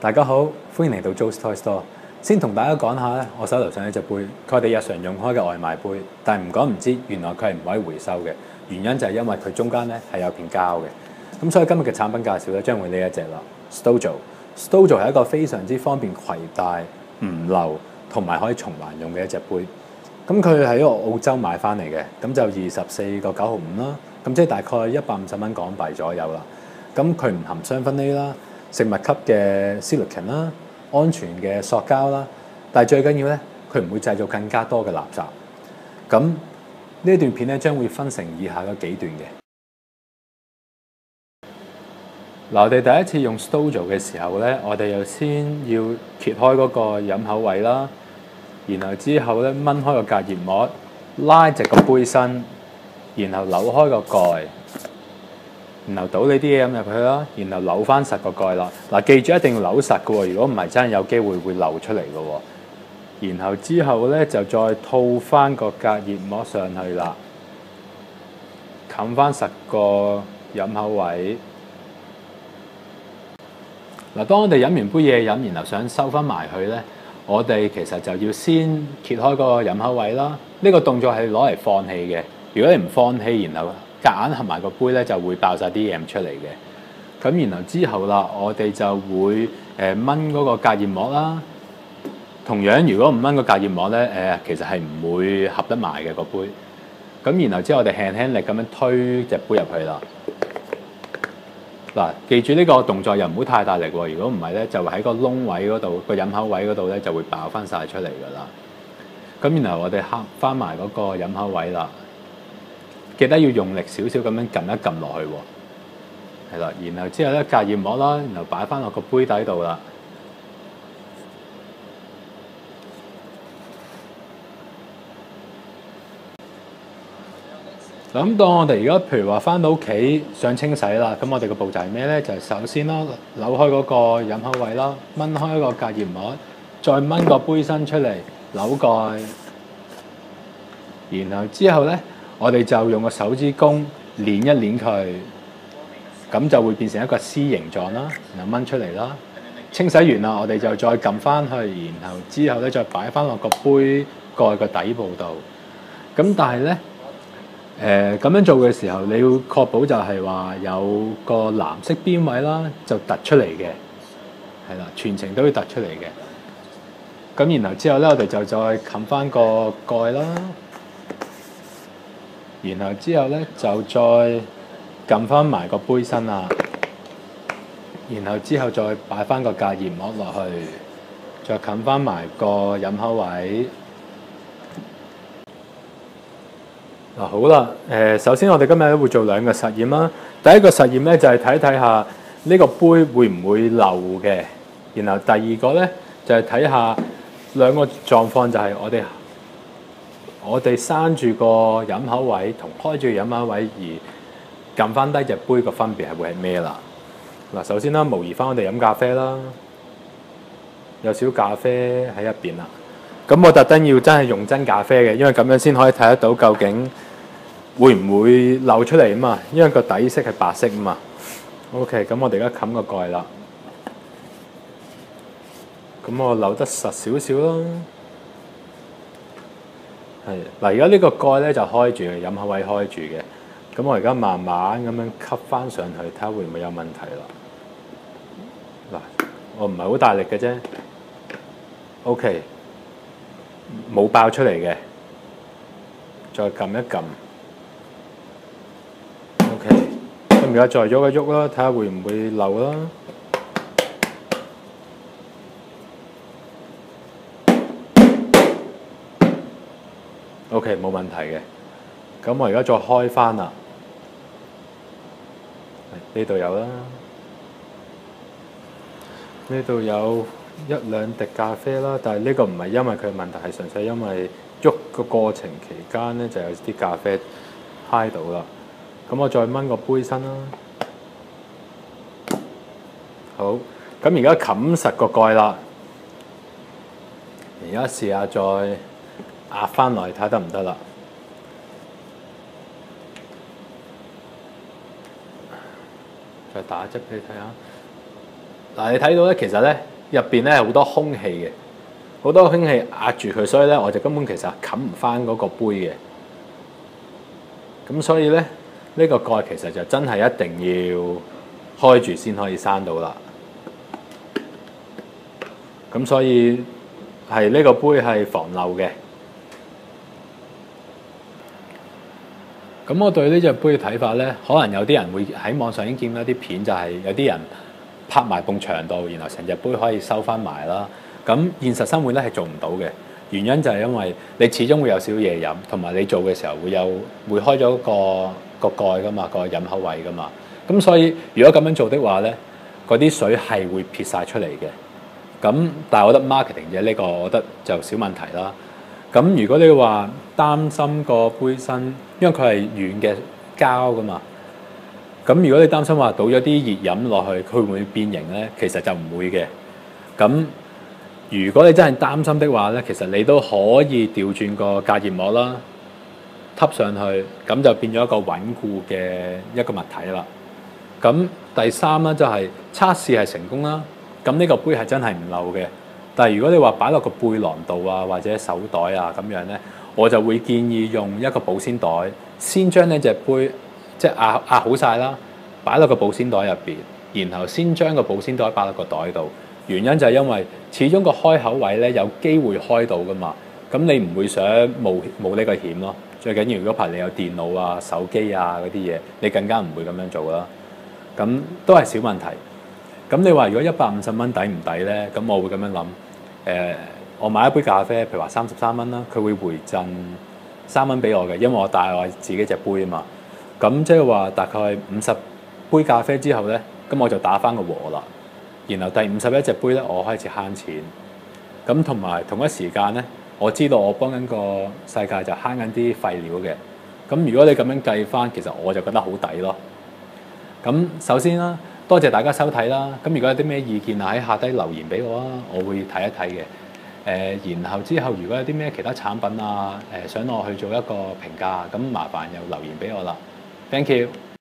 大家好，歡迎嚟到 Joe's Toy Store。先同大家講下咧，我手頭上呢隻杯，佢係我哋日常用開嘅外賣杯，但係唔講唔知，原來佢係唔可以回收嘅。原因就係因為佢中間咧係有片膠嘅。咁所以今日嘅產品介紹咧，將會呢一隻啦 ，Stojo。Stojo 係一個非常之方便攜帶、唔漏同埋可以重環用嘅一隻杯。咁佢喺澳洲買翻嚟嘅，咁就24.95啦。咁即係大概150蚊港幣左右啦。咁佢唔含雙酚 A 啦。食物級嘅 silicon 啦，安全嘅塑膠啦，但係最緊要咧，佢唔會製造更加多嘅垃圾。咁呢段片咧將會分成以下嘅幾段嘅。嗱，我哋第一次用 Stojo 嘅時候咧，我哋又先要揭開嗰個飲口位啦，然後之後咧掹開個隔熱膜，拉直個杯身，然後扭開個蓋。然後倒你啲嘢飲入去啦，然後扭翻實個蓋啦。嗱，記住一定要扭實嘅喎，如果唔係真係有機會會漏出嚟嘅喎。然後之後咧就再套翻個隔熱膜上去啦，冚翻實個飲口位。嗱，當我哋飲完杯嘢飲，然後想收翻埋佢咧，我哋其實就要先揭開個飲口位啦。呢個動作係攞嚟放氣嘅。如果你唔放氣，然後夾硬合埋個杯咧，就會爆晒啲嘢出嚟嘅。咁然後之後啦，我哋就會掹嗰個隔熱膜啦。同樣，如果唔掹個隔熱膜咧，其實係唔會合得埋嘅個杯。咁然後之後，我哋輕輕力咁樣推隻杯入去啦。嗱，記住呢個動作又唔好太大力喎。如果唔係咧，就喺個窿位嗰度，個飲口位嗰度咧就會爆翻晒出嚟㗎啦。咁然後我哋合翻埋嗰個飲口位啦。記得要用力少少咁樣撳一撳落去喎，係啦，然後之後咧隔熱膜啦，然後擺翻落個杯底度啦。咁當我哋而家譬如話翻到屋企想清洗啦，咁我哋個步驟係咩咧？就係首先啦，扭開嗰個飲口位啦，掹開個隔熱膜，再掹個杯身出嚟，扭蓋，然後之後咧。我哋就用個手指公捏一捏佢，咁就會變成一個 C 形狀啦。然後掹出嚟啦。清洗完啦，我哋就再撳翻去，然後之後咧再擺翻落個杯蓋個底部度。咁但係咧，咁樣做嘅時候，你要確保就係話有個藍色邊位啦，就突出嚟嘅，係啦，全程都要突出嚟嘅。咁然後之後咧，我哋就再冚翻個蓋啦。然後之後咧就再撳翻埋個杯身啦，然後之後再擺翻個隔熱膜落去，再冚翻埋個飲口位。嗱，好啦，首先我哋今日會做兩個實驗啦。第一個實驗咧就係睇睇下呢個杯會唔會漏嘅，然後第二個咧就係睇下兩個狀況，就係我哋閂住個飲口位同開住飲口位而撳翻低隻杯個分別係會係咩啦？嗱，首先啦，模擬翻我哋飲咖啡啦，有少咖啡喺入邊啦。咁我特登要真係用真咖啡嘅，因為咁樣先可以睇得到究竟會唔會漏出嚟啊嘛。因為個底色係白色啊嘛。OK，咁我哋而家冚個蓋啦。咁我扭得實少少咯。係嗱，而家呢個蓋咧就開住嘅，飲口位開住嘅。咁我而家慢慢咁樣吸翻上去，睇下會唔會有問題啦。嗱，我唔係好大力嘅啫。OK， 冇爆出嚟嘅，再撳一撳。OK， 咁而家再喐一喐啦，睇下會唔會漏啦。OK， 冇問題嘅。咁我而家再開翻啦，呢度有啦，呢度有1兩滴咖啡啦，但係呢個唔係因為佢嘅問題，係純粹因為喐個過程期間咧就有啲咖啡揩到啦。咁我再掹個杯身啦。好，咁而家冚實個蓋啦。而家試下再壓翻落去睇下得唔得啦？再打一隻俾你睇下。嗱，你睇到咧，其實咧入邊咧係好多空氣嘅，好多空氣壓住佢，所以咧我就根本其實冚唔翻嗰個杯嘅。咁所以咧呢個蓋其實就真係一定要開住先可以閂到啦。咁所以係呢個杯係防漏嘅。咁我對呢隻杯嘅睇法咧，可能有啲人會喺網上已經見到一啲片，就係有啲人拍埋埲牆度，然後成隻杯可以收翻埋啦。咁現實生活咧係做唔到嘅，原因就係因為你始終會有少少嘢飲，同埋你做嘅時候會開咗個蓋噶嘛，個飲口位噶嘛。咁所以如果咁樣做的話咧，嗰啲水係會撇晒出嚟嘅。咁但係我覺得 marketing 嘅呢個，我覺得就小問題啦。咁如果你話擔心個杯身，因為佢係軟嘅膠噶嘛，咁如果你擔心話倒咗啲熱飲落去，佢會唔會變形咧？其實就唔會嘅。咁如果你真係擔心的話咧，其實你都可以調轉個隔熱膜啦，揼上去，咁就變咗一個穩固嘅一個物體啦。咁第三咧就係測試係成功啦。咁呢個杯係真係唔漏嘅。但係如果你話擺落個背囊度啊，或者手袋啊咁樣咧，我就會建議用一個保鮮袋，先將呢隻杯即係壓好晒啦，擺落個保鮮袋入邊，然後先將個保鮮袋擺落個袋度。原因就係因為始終個開口位咧有機會開到噶嘛，咁你唔會想冒呢個險咯。最緊要如果排你有電腦啊、手機啊嗰啲嘢，你更加唔會咁樣做啦。咁都係小問題。咁你話如果150蚊抵唔抵咧？咁我會咁樣諗。我買一杯咖啡，譬如話33蚊啦，佢會回贈3蚊俾我嘅，因為我帶我自己隻杯啊嘛。咁即係話大概50杯咖啡之後咧，咁我就打翻個和啦。然後第51隻杯咧，我開始慳錢。咁同埋同一時間咧，我知道我幫緊個世界就慳緊啲廢料嘅。咁如果你咁樣計翻，其實我就覺得好抵咯。咁首先啦，多謝大家收睇啦。咁如果有啲咩意見啊，喺下低留言俾我啊，我會睇一睇嘅。然後之後如果有啲咩其他產品啊，想我去做一個評價，咁麻煩又留言俾我啦。Thank you。